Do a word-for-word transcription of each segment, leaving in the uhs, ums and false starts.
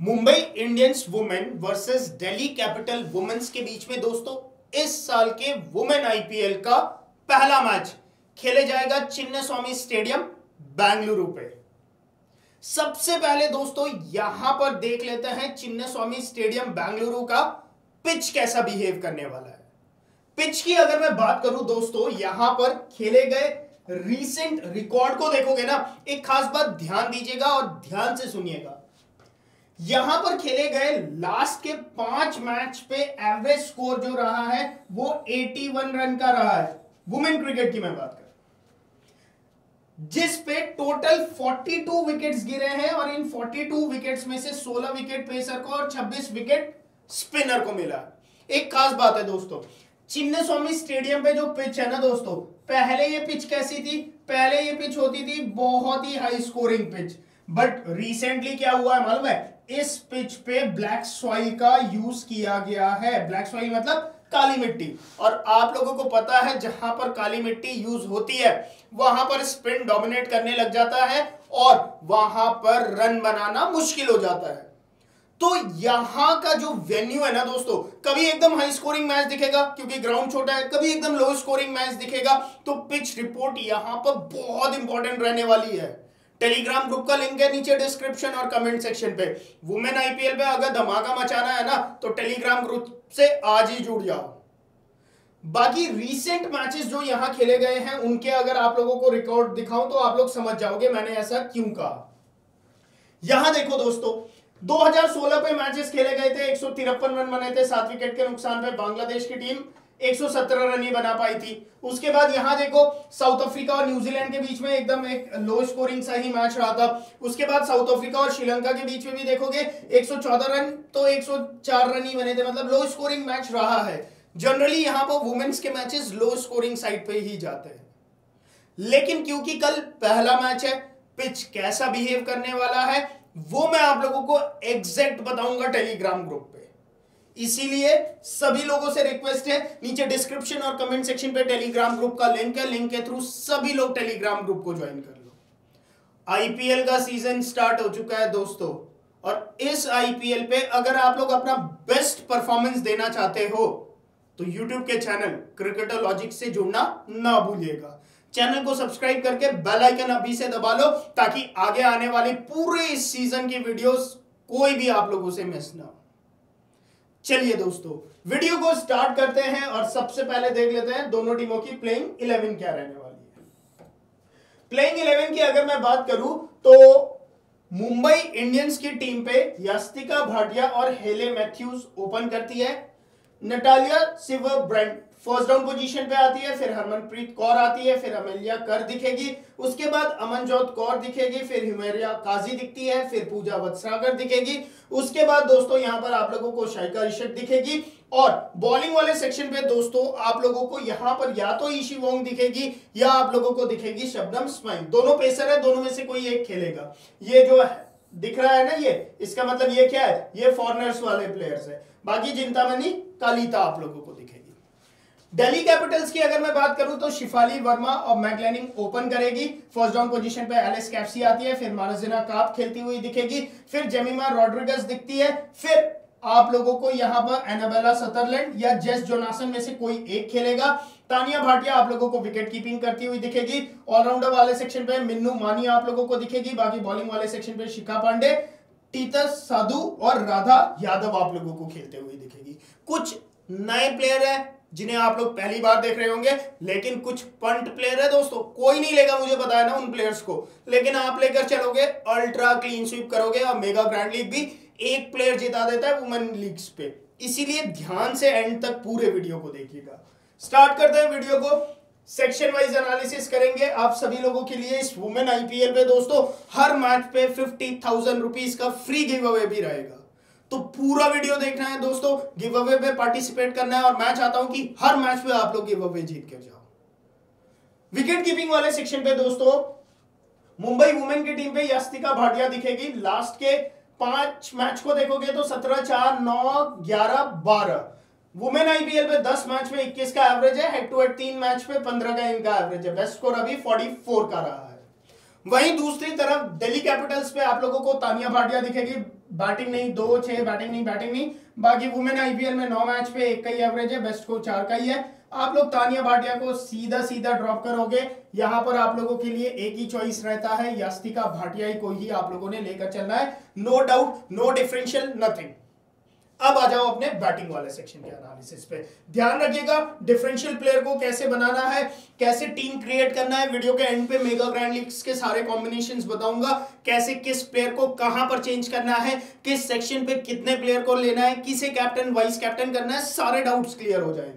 Mumbai Indians women versus Delhi capital women's के बीच में दोस्तों इस साल के वुमेन आईपीएल का पहला मैच खेले जाएगा चिन्नास्वामी स्टेडियम बेंगलुरु पे। सबसे पहले दोस्तों यहां पर देख लेते हैं चिन्नास्वामी स्टेडियम बेंगलुरु का पिच कैसा बिहेव करने वाला है। पिच की अगर मैं बात करूं दोस्तों, यहां पर खेले गए रीसेंट रिकॉर्ड को देखोगे ना, एक खास बात ध्यान दीजिएगा और ध्यान से सुनिएगा। यहां पर खेले गए लास्ट के पांच मैच पे एवरेज स्कोर जो रहा है वो इक्यासी रन का रहा है। वुमेन क्रिकेट की मैं बात कर, जिस पे टोटल बयालीस विकेट्स गिरे हैं और इन बयालीस विकेट्स में से सोलह विकेट पेसर को और छब्बीस विकेट स्पिनर को मिला। एक खास बात है दोस्तों, चिन्नास्वामी स्टेडियम पे जो पिच है ना दोस्तों, पहले ये पिच कैसी थी? पहले ये पिच होती थी बहुत ही high scoring pitch, but recently क्या हुआ है मालूम है? इस पिच पे ब्लैक सॉइल का यूज किया गया है। ब्लैक सॉइल मतलब काली मिट्टी, और आप लोगों को पता है जहां पर काली मिट्टी यूज होती है वहां पर स्पिन डोमिनेट करने लग जाता है और वहां पर रन बनाना मुश्किल हो जाता है। तो यहां का जो वेन्यू है ना दोस्तों, कभी एकदम हाई स्कोरिंग मैच दिखेगा क्योंकि ग्राउंड छोटा है, कभी एकदम लो स्कोरिंग मैच दिखेगा। तो पिच रिपोर्ट यहां पर बहुत इंपॉर्टेंट रहने वाली है। टेलीग्राम ग्रुप का लिंक है नीचे डिस्क्रिप्शन और कमेंट सेक्शन पे। वुमेन आईपीएल पे अगर धमाका मचाना है ना तो टेलीग्राम ग्रुप से आज ही जुड़ जाओ। बाकी रीसेंट मैचेस जो यहां खेले गए हैं उनके अगर आप लोगों को रिकॉर्ड दिखाऊं तो आप लोग समझ जाओगे मैंने ऐसा क्यों कहा। यहां देखो दोस्तों, दो हज़ार सोलह पे मैचेस खेले गए थे, एक सौ तिरपन रन बने थे, सात विकेट के नुकसान पे बांग्लादेश की टीम एक सौ सत्रह रन ही बना पाई थी। उसके बाद यहां देखो साउथ अफ्रीका और न्यूजीलैंड के बीच में एकदम एक लो स्कोरिंग सा ही मैच रहा था। उसके बाद साउथ अफ्रीका और श्रीलंका के बीच में भी देखोगे एक सौ चौदह रन तो एक सौ चार रन ही बने थे, मतलब लो स्कोरिंग मैच रहा है। जनरली यहां पर वुमेन्स के मैचेस लो स्कोरिंग साइड पे ही जाते हैं, लेकिन क्योंकि कल पहला मैच है, पिच कैसा बिहेव करने वाला है वो मैं आप लोगों को एग्जैक्ट बताऊंगा टेलीग्राम ग्रुप पे। इसीलिए सभी लोगों से रिक्वेस्ट है, नीचे डिस्क्रिप्शन और कमेंट सेक्शन पे टेलीग्राम ग्रुप का लिंक है, लिंक के थ्रू सभी लोग टेलीग्राम ग्रुप को ज्वाइन कर लो। आईपीएल का सीजन स्टार्ट हो चुका है दोस्तों, और इस आईपीएल पे अगर आप लोग अपना बेस्ट परफॉर्मेंस देना चाहते हो तो यूट्यूब के चैनल क्रिकेटोलॉजिक से जुड़ना ना भूलिएगा। चैनल को सब्सक्राइब करके बेल आइकन अभी से दबा लो ताकि आगे आने वाले पूरे इस सीजन की वीडियोस कोई भी आप लोगों से मिस ना हो। चलिए दोस्तों वीडियो को स्टार्ट करते हैं और सबसे पहले देख लेते हैं दोनों टीमों की प्लेइंग इलेवन क्या रहने वाली है। प्लेइंग इलेवन की अगर मैं बात करूं तो मुंबई इंडियंस की टीम पे यास्तिका भाटिया और हेले मैथ्यूज ओपन करती है। Natalia Sciver-Brunt first down position पे आती है, फिर हरमनप्रीत कौर आती है, फिर अमेलिया कर दिखेगी, उसके बाद अमनजोत कौर दिखेगी, फिर हिमेरिया काजी दिखती है, फिर पूजा वत्सागर दिखेगी। उसके बाद दोस्तों यहां पर आप लोगों को शाइका रिशक दिखेगी, और बॉलिंग वाले सेक्शन पे दोस्तों आप लोगों को यहां पर या तो ईशी वोंग दिखेगी या आप लोगों को दिखेगी शबनम इस्माइल। दोनों पेसर है, दोनों में से कोई एक खेलेगा। ये जो दिख रहा है ना, ये इसका मतलब ये क्या है? ये फॉरनर्स वाले प्लेयर्स है। बाकी चिंतामणि कालिता आप लोगों को दिखेगी। दिल्ली कैपिटल्स की अगर मैं बात करूं तो शिफाली वर्मा और मैगलैनिंग ओपन करेगी। फर्स्ट डाउन पोजीशन पे एलिस कैप्सी आती है, फिर मार्जिना काप खेलती हुई दिखेगी, फिर जेमिमा रॉड्रिगस दिखती है, फिर आप लोगों को यहां पर एनाबेला सदरलैंड या जेस जोनासन में से कोई एक खेलेगा। तानिया भाटिया आप लोगों को विकेट कीपिंग करती हुई दिखेगी। ऑलराउंडर वाले सेक्शन पे मिन्नू मानी आप लोगों को दिखेगी। बाकी बॉलिंग वाले सेक्शन पे शिखा पांडे, टीतस साधु और राधा यादव आप लोगों को खेलते हुए दिखेगी। कुछ नए प्लेयर है जिन्हें आप लोग पहली बार देख रहे होंगे, लेकिन कुछ पंट प्लेयर है दोस्तों, कोई नहीं लेगा, मुझे पता है ना उन प्लेयर्स को, लेकिन आप लेकर चलोगे अल्ट्रा क्लीन स्वीप करोगे और मेगा ग्रैंड लीग भी एक प्लेयर जिता देता है वुमेन लीग्स पे। इसीलिए ध्यान से एंड तक पूरे वीडियो को देखिएगा। स्टार्ट करते हैं वीडियो को, सेक्शन वाइज एनालिसिस करेंगे आप सभी लोगों के लिए। इस वुमेन आईपीएल पे दोस्तों हर मैच पे फिफ्टी थाउजेंड रुपीज का फ्री गिव अवे भी रहेगा, तो पूरा वीडियो देखना है दोस्तों, गिव अवे पे पार्टिसिपेट करना है, और मैं चाहता हूं कि हर मैच पे आप लोग गिव अवे जीत कर जाओ। विकेट कीपिंग वाले सेक्शन पे दोस्तों मुंबई वुमेन की टीम पे यास्तिका भाटिया दिखेगी। लास्ट के पांच मैच को देखोगे तो सत्रह, चार, नौ, ग्यारह, बारह। वुमेन आईपीएल पे दस मैच में इक्कीस का एवरेज है, हेड टू हेड तीन मैच पे पंद्रह का इनका एवरेज है। बेस्ट स्कोर अभी चौवालीस का रहा है। वहीं दूसरी तरफ दिल्ली कैपिटल्स पे आप लोगों को तानिया भाटिया दिखेगी, बैटिंग नहीं, दो छह बैटिंग नहीं, बैटिंग नहीं। बाकी वुमेन आईपीएल में नौ मैच पे एक का ही एवरेज है, बेस्ट को चार का ही है। आप लोग तानिया भाटिया को सीधा सीधा ड्रॉप करोगे, यहां पर आप लोगों के लिए एक ही चॉइस रहता है, यास्तिका भाटिया को ही आप लोगों ने लेकर चलना है, no doubt, no differential, nothing. अब आ जाओ अपने बैटिंग वाले सेक्शन के एनालिसिस पे। ध्यान रखिएगा डिफरेंशियल प्लेयर को कैसे बनाना है, कैसे टीम क्रिएट करना है। वीडियो के एंड पे मेगा ग्रैंड लीग्स के सारे कॉम्बिनेशंस बताऊंगा, कैसे किस प्लेयर को कहां पर चेंज करना है, किस सेक्शन पे कितने प्लेयर को लेना है, किसे कैप्टन वाइस कैप्टन करना है, सारे डाउट्स क्लियर हो जाएंगे।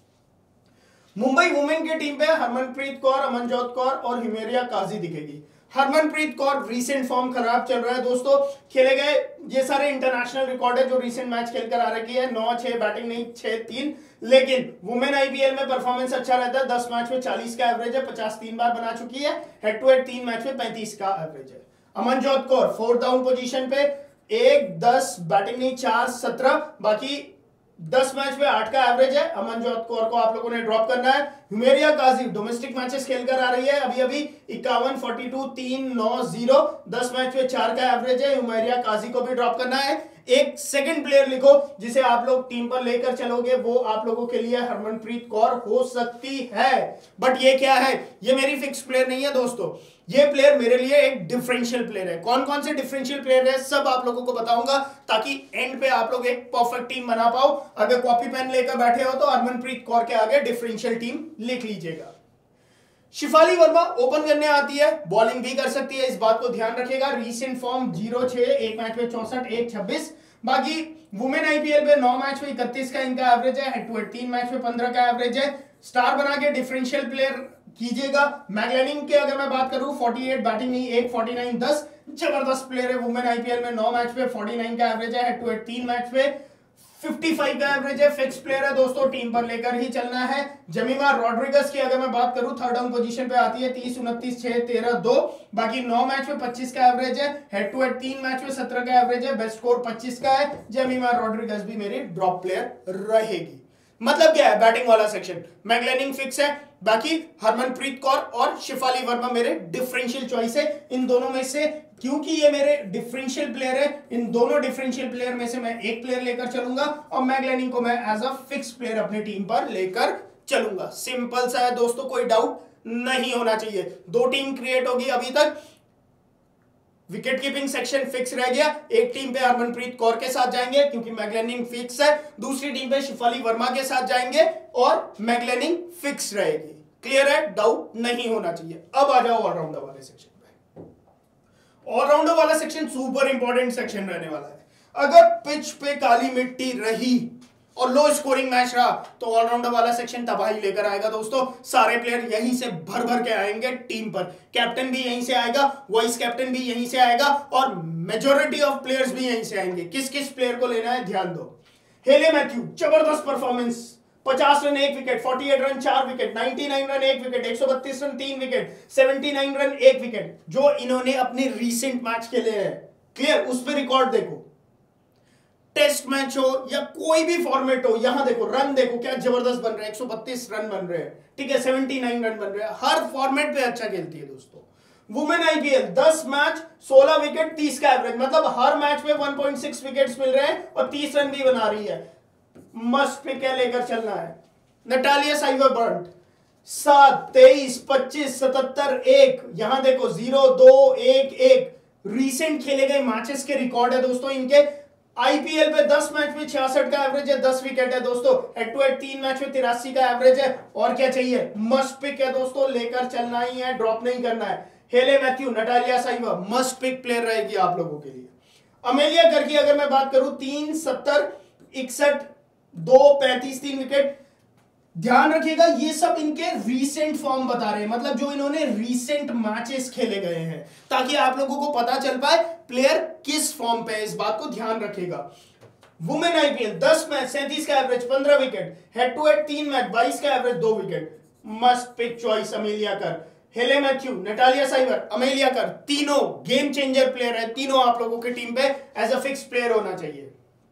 मुंबई वुमेन की टीम पे हरमनप्रीत कौर, अमनजोत कौर और हिमेरिया काजी दिखेगी। हरमनप्रीत कौर रीसेंट फॉर्म खराब चल रहा है दोस्तों, खेले गए ये सारे इंटरनेशनल रिकॉर्ड है जो रीसेंट मैच खेलकर आ रखी है, नौ छह बैटिंग नहीं, छह तीन, लेकिन वुमेन आईपीएल में परफॉर्मेंस अच्छा रहता है। दस मैच में चालीस का एवरेज है, पचास तीन बार बना चुकी है, हेड टू हेड तीन मैच में पैंतीस का एवरेज है। Amanjot Kaur fourth down position पे, एक दस बैटिंग नहीं, चार सत्रह, बाकी दस मैच में आठ का एवरेज है। अमनजोत कौर को आप लोगों ने ड्रॉप करना है। हिमेरिया काजी डोमेस्टिक मैचेस खेलकर आ रही है, अभी अभी इक्यावन, फोर्टी टू, तीन, नौ, जीरो, दस मैच में चार का एवरेज है। हिमेरिया काजी को भी ड्रॉप करना है। एक सेकंड प्लेयर लिखो जिसे आप लोग टीम पर लेकर चलोगे, वो आप लोगों के लिए हरमनप्रीत कौर हो सकती है। बट ये क्या है, ये मेरी फिक्स प्लेयर नहीं है दोस्तों, ये प्लेयर मेरे लिए एक डिफरेंशियल प्लेयर है। कौन कौन से डिफरेंशियल प्लेयर है सब आप लोगों को बताऊंगा, ताकि एंड पे आप लोग एक परफेक्ट टीम बना पाओ। अगर कॉपी पेन लेकर बैठे हो तो हरमनप्रीत कौर के आगे डिफरेंशियल टीम लिख लीजिएगा। शिफाली वर्मा ओपन करने आती है, बॉलिंग भी कर सकती है, इस बात को ध्यान रखिएगा। रीसेंट फॉर्म जीरो छह, एक मैच में चौसठ, एक छब्बीस। बाकी वुमेन आईपीएल में नौ मैच में इकतीस का इनका एवरेज है, हेड टू हेड तीन मैच में पंद्रह का एवरेज है। स्टार बना के डिफरेंशियल प्लेयर कीजिएगा। मैगलेनिंग की अगर मैं बात करूं, अड़तालीस बैटिंग नहीं, एक, उनचास, दस, जबरदस्त प्लेयर है। वुमेन आईपीएल में नौ मैच में उनचास का एवरेज है, हेड टू हेड तीन मैच में पचपन का एवरेज है। फिक्स प्लेयर है दोस्तों, टीम पर लेकर ही चलना है। जमीमा रोड्रिगस की अगर मैं बात करूं, थर्ड डाउन पोजीशन पे आती है, तीस, उनतीस, छह, तेरह, दो, बाकी नौ मैच में पच्चीस का एवरेज है, हेड टू हेड तीन मैच में सत्रह का एवरेज है, बेस्ट स्कोर पच्चीस का है। जमीमा रोड्रिगस भी मेरी ड्रॉप प्लेयर रहेगी। मतलब क्या है, बैटिंग वाला सेक्शन मैगलेनिंग फिक्स है, बाकी हरमनप्रीत कौर और शिफाली वर्मा मेरे डिफरेंशियल चॉइस है। इन दोनों में से, क्योंकि ये मेरे डिफरेंशियल प्लेयर है, इन दोनों डिफरेंशियल प्लेयर में से मैं एक प्लेयर लेकर चलूंगा और मैगलेनिंग को मैं एज अ फिक्स प्लेयर अपनी टीम पर लेकर चलूंगा। सिंपल सा है दोस्तों, कोई डाउट नहीं होना चाहिए। दो टीम क्रिएट होगी अभी तक, विकेट कीपिंग सेक्शन फिक्स रह गया। एक टीम पे हरमनप्रीत कौर के साथ जाएंगे क्योंकि मैगलेनिंग फिक्स है, दूसरी टीम पे शिफाली वर्मा के साथ जाएंगे और मैगलेनिंग फिक्स रहेगी। क्लियर है, डाउट नहीं होना चाहिए। अब आ जाओ ऑलराउंडर वाले सेक्शन पे। ऑलराउंडर वाला सेक्शन सुपर इंपॉर्टेंट सेक्शन रहने वाला है। अगर पिच पे काली मिट्टी रही और लो स्कोरिंग मैच रहा तो ऑलराउंडर वाला सेक्शन तबाही लेकर आएगा दोस्तों। सारे प्लेयर यहीं से भर भर के आएंगे टीम पर, कैप्टन भी यहीं से आएगा, वाइस कैप्टन भी यहीं से आएगा और मेजॉरिटी ऑफ प्लेयर्स भी यहीं से आएंगे। किस किस प्लेयर को लेना है ध्यान दो। हेले मैथ्यू जबरदस्त परफॉर्मेंस, पचास रन एक विकेट, अड़तालीस रन चार विकेट, निन्यानवे रन एक विकेट, एक सौ बत्तीस रन तीन विकेट, उन्यासी रन एक विकेट, जो इन्होंने अपने रीसेंट मैच खेले हैं। क्लियर, उस पर रिकॉर्ड देखो, टेस्ट मैच हो या कोई भी फॉर्मेट हो, यहां देखो रन देखो क्या जबरदस्त बन रहे हैं, एक सौ बत्तीस रन बन रहे हैं, ठीक है, उन्यासी रन बन रहे हैं, हर फॉर्मेट पे अच्छा खेलती है दोस्तों। वुमेन आईपीएल दस मैच सोलह विकेट, तीस का एवरेज, मतलब हर मैच में वन पॉइंट सिक्स विकेट्स मिल रहे हैं और तीस रन भी बना रही है। मस्ट पे क्या लेकर चलना है, नटालिया साइवरबर्ट सात, तेईस, पच्चीस, सतहत्तर, एक, यहां देखो जीरो, दो, एक, एक, रीसेंट खेले गए मैचेस के रिकॉर्ड है दोस्तों इनके। आईपीएल पे दस मैच में छियासठ का एवरेज है, दस विकेट है दोस्तों, हेड टू हेड तीन मैच में तिरासी का एवरेज है। और क्या चाहिए, मस्ट पिक है दोस्तों, लेकर चलना ही है, ड्रॉप नहीं करना है। Hayley Matthew, Natalia Sciver must pick player रहेगी आप लोगों के लिए। अमेलिया कर की अगर मैं बात करूं, तीन, सत्तर, इकसठ, दो, पैंतीस, तीन विकेट। ध्यान रखिएगा ये सब इनके रीसेंट फॉर्म बता रहे हैं, मतलब जो इन्होंने रीसेंट मैचेस खेले गए हैं, ताकि आप लोगों को पता चल पाए प्लेयर किस फॉर्म पे है, इस बात को ध्यान रखिएगा। वुमेन आईपीएल दस मैच, सैंतीस का एवरेज, पंद्रह विकेट, हेड टू हेड तीन मैच, बाईस का एवरेज, दो wicket. Must pick choice Amelia Kerr, Hayley Matthew, Natalia Sciver, Amelia कर, तीनों गेम चेंजर प्लेयर है, तीनों आप लोगों की टीम पे एज अ फिक्स प्लेयर होना चाहिए।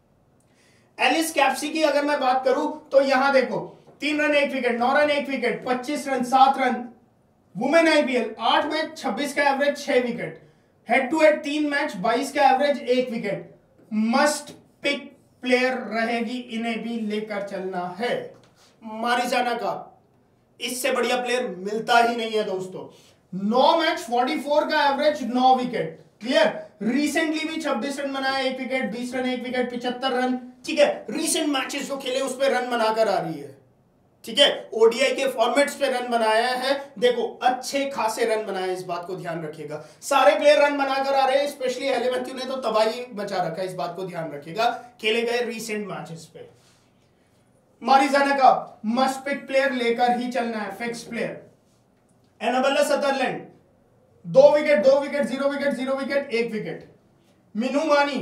एलिस कैप्सी की अगर मैं बात करूं तो यहां देखो, तीन रन एक विकेट, नौ रन एक विकेट, पच्चीस रन सात रन। वुमेन आईपीएल आठ मैच, छब्बीस का एवरेज, छह विकेट, हेड टू हेड तीन मैच, बाईस का एवरेज, एक विकेट। मस्ट पिक प्लेयर रहेगी, इन्हें भी लेकर चलना है। मारिजाना का इससे बढ़िया प्लेयर मिलता ही नहीं है दोस्तों। नौ मैच चौवालीस का एवरेज, नौ विकेट, क्लियर। रिसेंटली भी छब्बीस रन बनाया, एक विकेट, बीस रन, एक विकेट, पिछहत्तर रन, ठीक है। रिसेंट मैचेस जो खेले उस पर रन बनाकर आ रही है, ठीक है। ओडीआई के फॉर्मेट्स पे रन बनाया है, देखो अच्छे खासे रन बनाए, इस बात को ध्यान रखिएगा। सारे प्लेयर रन बनाकर आ रहे हैं, स्पेशली हेले मैथ्यू ने तो तबाही बचा रखा है, इस बात को ध्यान रखिएगा खेले गए रिसेंट मैचेस पे। मारिजाना का मस्ट पिक प्लेयर लेकर ही चलना है, फिक्स प्लेयर। एनाबेला सदरलैंड दो विकेट, दो wicket, zero wicket, zero wicket, एक विकेट। मिनू मानी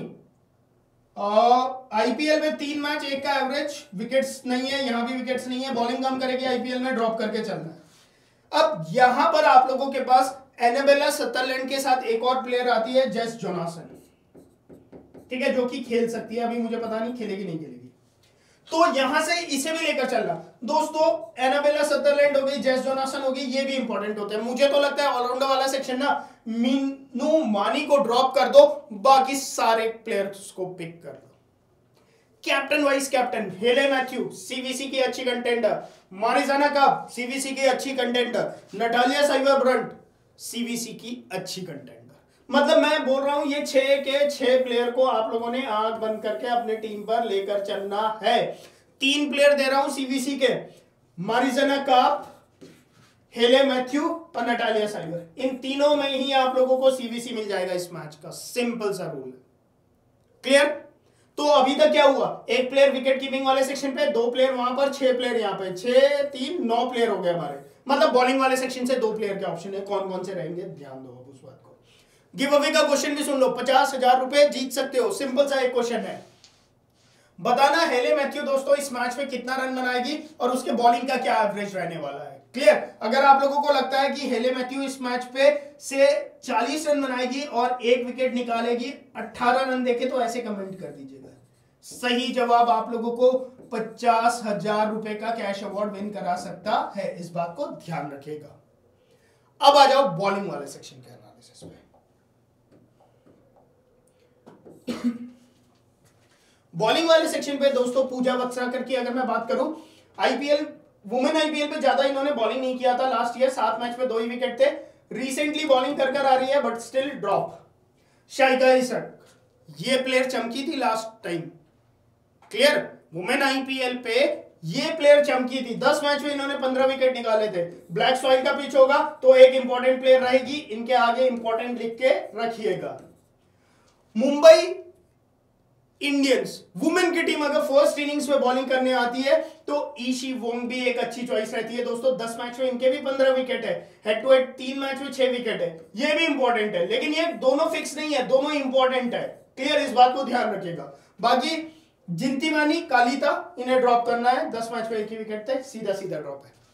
आईपीएल में तीन मैच, एक का एवरेज, विकेट्स नहीं है, यहां भी विकेट्स नहीं है, बॉलिंग कम करेगी आईपीएल में, ड्रॉप करके चलना है। अब यहां पर आप लोगों के पास एनाबेला सदरलैंड के साथ एक और प्लेयर आती है, जेस जोनासन, ठीक है, जो कि खेल सकती है, अभी मुझे पता नहीं खेलेगी नहीं खेलेगी, तो यहां से इसे भी लेकर चलना दोस्तों। एनाबेला सदरलैंड हो गई, जेस जोनासन हो गई, ये भी इंपॉर्टेंट होते हैं। मुझे तो लगता है ऑलराउंडर वाला सेक्शन ना मीनू मानी को ड्रॉप कर दो, बाकी सारे प्लेयर्स को पिक कर दो। Captain vice captain Hayley Matthew CVC की अच्छी कंटेंडर, मारिजाना का सीवीसी की अच्छी कंटेंडर, नटालिया साइवर-ब्रंट सीवीसी की अच्छी कंटेंडर। मतलब मैं बोल रहा हूं ये छह के छह प्लेयर को आप लोगों ने आंख बंद करके अपने टीम पर लेकर चलना है। तीन प्लेयर दे रहा हूं सीवीसी के, मारिजाना काप, हेले मैथ्यू और नटालिया साइवर, इन तीनों में ही आप लोगों को सीवीसी मिल जाएगा इस मैच का, सिंपल सा रूल है, क्लियर। तो अभी तक क्या हुआ, एक प्लेयर विकेट कीपिंग वाले सेक्शन पे, दो प्लेयर वहां पर, छह प्लेयर यहां पे, छह तीन नौ प्लेयर हो गए हमारे। मतलब बॉलिंग वाले सेक्शन से दो प्लेयर के ऑप्शन है, कौन कौन से रहेंगे ध्यान दो उस बात को। गिव अवे का क्वेश्चन भी सुन लो, पचास हजार रुपए जीत सकते हो, सिंपल सा एक क्वेश्चन है, बताना हेले मैथ्यू दोस्तों इस मैच में कितना रन बनाएगी और उसके बॉलिंग का क्या एवरेज रहने वाला है, क्लियर। अगर आप लोगों को लगता है कि हेले मैथ्यू इस मैच पे से चालीस रन बनाएगी और एक विकेट निकालेगी, अठारह रन देखे, तो ऐसे कमेंट कर दीजिएगा। सही जवाब आप लोगों को पचास हजार रुपए का कैश अवार्ड विन करा सकता है, इस बात को ध्यान रखिएगा। अब आ जाओ बॉलिंग वाले सेक्शन के एनालिसिस में। बॉलिंग वाले सेक्शन पे दोस्तों पूजा वत्सराकर की अगर मैं बात करूं, आईपीएल वुमेन आईपीएल पे ज्यादा इन्होंने बॉलिंग नहीं किया था लास्ट ईयर, सात मैच में दो ही विकेट थे। रिसेंटली बॉलिंग कर कर आ रही है but still drop. Saika Ishaque, ये प्लेयर चमकी थी last time, clear. Women IPL पे ये प्लेयर चमकी थी, दस मैच में इन्होंने पंद्रह विकेट निकाले थे। ब्लैक सॉइल का पिच होगा तो एक इंपॉर्टेंट प्लेयर रहेगी, इनके आगे इंपॉर्टेंट लिख के रखिएगा। मुंबई इंडियंस वुमेन की टीम अगर फर्स्ट इनिंग्स में बॉलिंग करने आती है तो ईशी वोंग भी एक अच्छी चॉइस रहती है दोस्तों। दस मैच में इनके भी पंद्रह विकेट है, हेड टू हेड तीन मैच में छह विकेट है, ये भी इंपॉर्टेंट है। लेकिन ये दोनों फिक्स नहीं है, दोनों इंपॉर्टेंट है, क्लियर, इस बात को ध्यान रखिएगा। बाकी जिंतीमानी कालिता, इन्हें ड्रॉप करना है, दस मैच में एक ही विकेट थे, सीधा सीधा ड्रॉप है।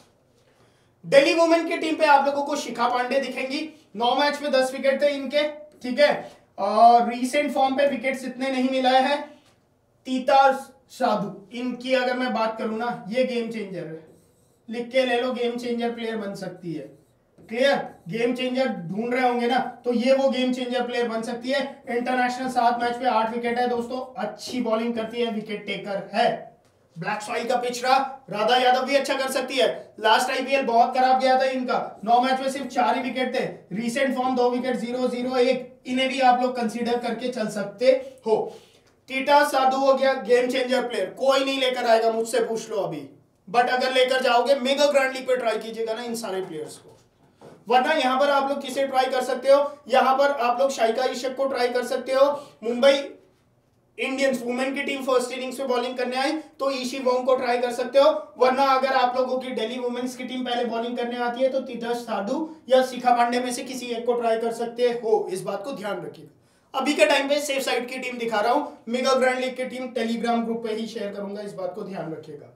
दिल्ली वुमेन की टीम पे आप लोगों को शिखा पांडे दिखेंगी, नौ मैच में दस विकेट थे इनके, ठीक है। और रीसेंट फॉर्म पे विकेट्स इतने नहीं मिलाए हैं। तीता साधु, इनकी अगर मैं बात करूं ना, ये गेम चेंजर है, लिख के ले लो, गेम चेंजर प्लेयर बन सकती है, क्लियर। गेम चेंजर ढूंढ रहे होंगे ना, तो ये वो गेम चेंजर प्लेयर बन सकती है। इंटरनेशनल सात मैच पे आठ विकेट है दोस्तों, अच्छी बॉलिंग करती है, विकेट टेकर है। ब्लैक सॉइल का पिच रहा, राधा यादव भी अच्छा कर सकती है। लास्ट आईपीएल बहुत खराब गया था इनका, नौ मैच में सिर्फ चार ही विकेट थे। रीसेंट फॉर्म दो विकेट, जीरो जीरो एक, इन्हें भी आप लोग कंसीडर करके चल सकते हो। टीटा साधु हो गया गेम चेंजर प्लेयर, कोई नहीं लेकर आएगा, मुझसे पूछ लो अभी, बट अगर लेकर जाओगे मेगा ग्रैंड लीग पे ट्राई कीजिएगा ना इन सारे प्लेयर्स को। वरना यहां पर आप लोग किसे ट्राई कर सकते हो, यहां पर आप लोग शाइका इशक को ट्राई कर सकते हो। मुंबई इंडियंस वुमेन की टीम फर्स्ट इनिंग्स में बॉलिंग करने आई तो ईशी वोंग को ट्राई कर सकते हो। वरना अगर आप लोगों की दिल्ली वुमेन्स की टीम पहले बॉलिंग करने आती है तो तीतश साधु या शिखा पांडे में से किसी एक को ट्राई कर सकते हो, इस बात को ध्यान रखिएगा। अभी के टाइम पे सेफ साइड की टीम दिखा रहा हूं, मेगा ग्रैंड लीग की टीम टेलीग्राम ग्रुप पे ही शेयर करूंगा, इस बात को ध्यान रखिएगा।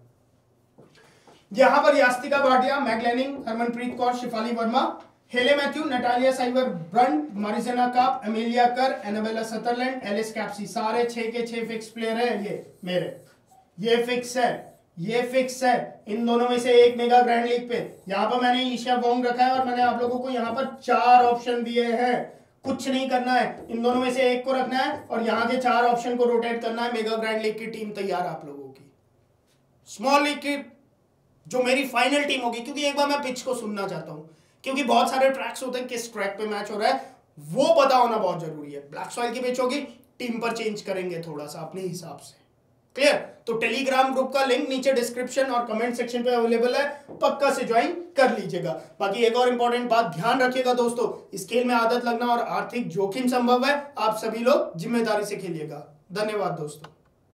यहां पर Yastika Bhatia, मैगलैनिंग, Harmanpreet Kaur, Shafali Verma, Hayley Matthew, Natalia Sciver Brunt, Marizanne Kapp, Amelia Kerr, Annabel Sutherland, Alice Capsey, सारे छह के छह फिक्स प्लेयर है। ये मेरे ये फिक्स है, ये फिक्स है। इन दोनों में से एक मेगा ग्रैंड लीग पे, यहां पर मैंने ईशा वोंग रखा है और मैंने आप लोगों को यहां पर चार ऑप्शन दिए हैं। कुछ नहीं करना है, इन दोनों में से एक को रखना है और यहां के चार ऑप्शन को रोटेट करना है। मेगा ग्रैंड लीग की टीम तैयार आप लोगों की, स्मॉल लीग की जो मेरी फाइनल टीम होगी, क्योंकि एक बार मैं पिच को सुनना चाहता हूं, क्योंकि बहुत सारे ट्रैक्स होते हैं, किस ट्रैक पे मैच हो रहा है वो पता होना बहुत जरूरी है। ब्लैक सॉइल की पिच होगी, टीम पर चेंज करेंगे थोड़ा सा अपने हिसाब से। क्लियर? तो टेलीग्राम ग्रुप का लिंक नीचे डिस्क्रिप्शन और कमेंट सेक्शन पे अवेलेबल है, पक्का से ज्वाइन कर लीजिएगा। बाकी एक और इंपॉर्टेंट बात ध्यान रखिएगा दोस्तों, इस खेल में आदत लगना और आर्थिक जोखिम संभव है, आप सभी लोग जिम्मेदारी से खेलिएगा। धन्यवाद दोस्तों।